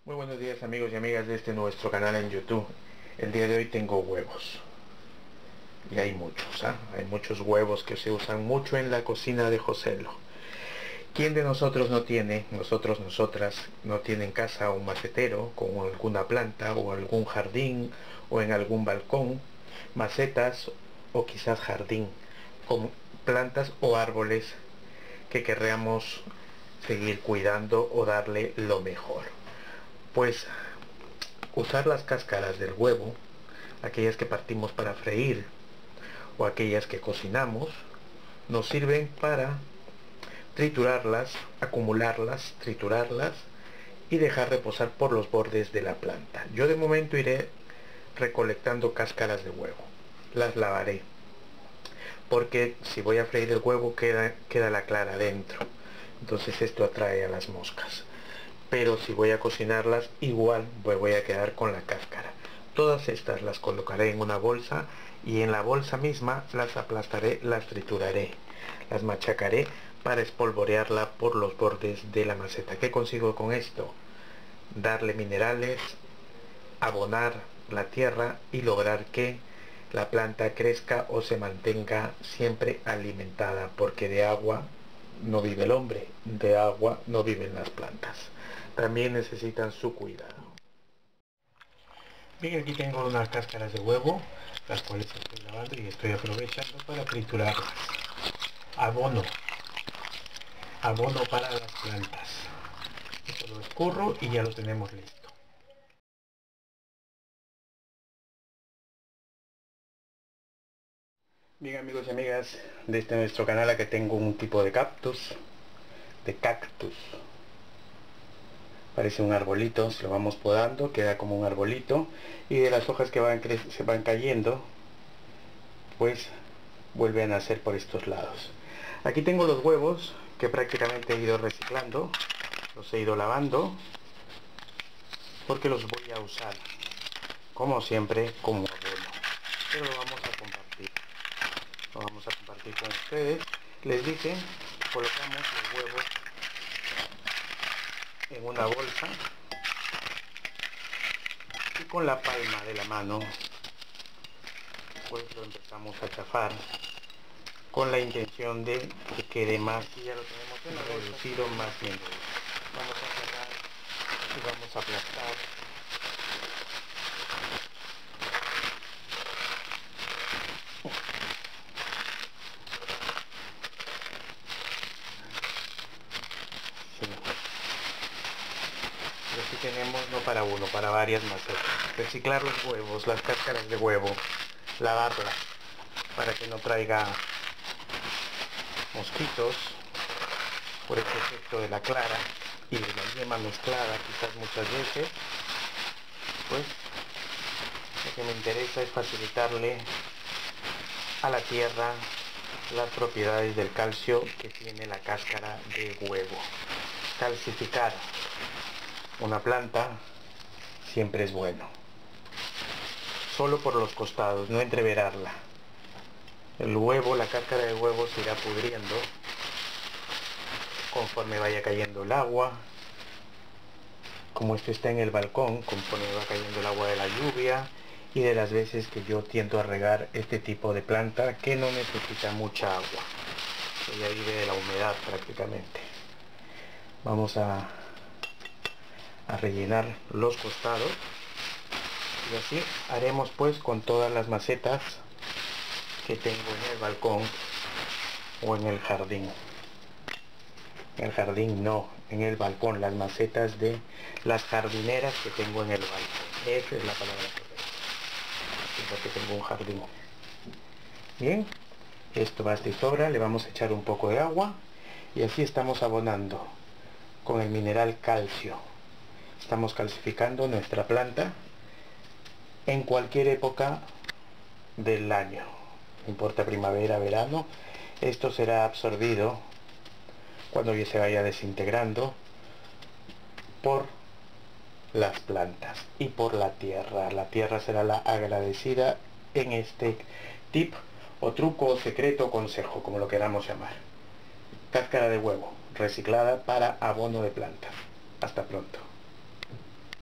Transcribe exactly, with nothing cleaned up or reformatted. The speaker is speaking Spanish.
Muy buenos días amigos y amigas de este nuestro canal en YouTube. El día de hoy tengo huevos. Y hay muchos, ¿eh? Hay muchos huevos que se usan mucho en la cocina de Joselo. ¿Quién de nosotros no tiene, nosotros, nosotras, no tiene en casa un macetero con alguna planta o algún jardín o en algún balcón, macetas o quizás jardín con plantas o árboles que querríamos seguir cuidando o darle lo mejor? Pues usar las cáscaras del huevo, aquellas que partimos para freír o aquellas que cocinamos, nos sirven para triturarlas, acumularlas, triturarlas y dejar reposar por los bordes de la planta. Yo de momento iré recolectando cáscaras de huevo. Las lavaré, porque si voy a freír el huevo queda, queda la clara dentro. Entonces esto atrae a las moscas. Pero si voy a cocinarlas, igual voy a quedar con la cáscara. Todas estas las colocaré en una bolsa y en la bolsa misma las aplastaré, las trituraré, las machacaré para espolvorearla por los bordes de la maceta. ¿Qué consigo con esto? Darle minerales, abonar la tierra y lograr que la planta crezca o se mantenga siempre alimentada, porque de agua no vive el hombre, de agua no viven las plantas. También necesitan su cuidado. Bien, aquí tengo unas cáscaras de huevo, las cuales estoy lavando y estoy aprovechando para triturarlas. Abono. Abono para las plantas. Esto lo escurro y ya lo tenemos listo. Bien amigos y amigas de este nuestro canal, aquí tengo un tipo de cactus, de cactus. Parece un arbolito, si lo vamos podando, queda como un arbolito, y de las hojas que van se van cayendo, pues vuelven a nacer por estos lados. Aquí tengo los huevos que prácticamente he ido reciclando, los he ido lavando, porque los voy a usar, como siempre, como abono. Pero lo vamos a compartir. Lo vamos a compartir con ustedes. Les dije, colocamos los huevos en una bolsa y con la palma de la mano pues lo empezamos a chafar con la intención de que quede más, y ya lo tenemos en reducido, más bien. Vamos a cerrar y vamos a aplastar. Sí. Y así tenemos no para uno, para varias macetas. Reciclar los huevos, las cáscaras de huevo, lavarlas para que no traiga mosquitos por este efecto de la clara y de la yema mezclada, quizás muchas veces. Pues lo que me interesa es facilitarle a la tierra las propiedades del calcio que tiene la cáscara de huevo. Calcificar una planta siempre es bueno, solo por los costados, no entreverarla. El huevo, la cáscara de huevo se irá pudriendo conforme vaya cayendo el agua. Como esto está en el balcón, conforme va cayendo el agua de la lluvia y de las veces que yo tiendo a regar este tipo de planta que no necesita mucha agua. Ella vive de la humedad prácticamente. Vamos a, a rellenar los costados y así haremos pues con todas las macetas que tengo en el balcón o en el jardín. En el jardín no, en el balcón, las macetas de las jardineras que tengo en el balcón. Esa es la palabra correcta, porque tengo un jardín. Bien, esto basta y sobra. Le vamos a echar un poco de agua y así estamos abonando con el mineral calcio. Estamos calcificando nuestra planta en cualquier época del año, no importa primavera, verano. Esto será absorbido cuando ya se vaya desintegrando por las plantas y por la tierra. La tierra será la agradecida en este tip o truco o secreto o consejo, como lo queramos llamar. Cáscara de huevo reciclada para abono de planta. Hasta pronto.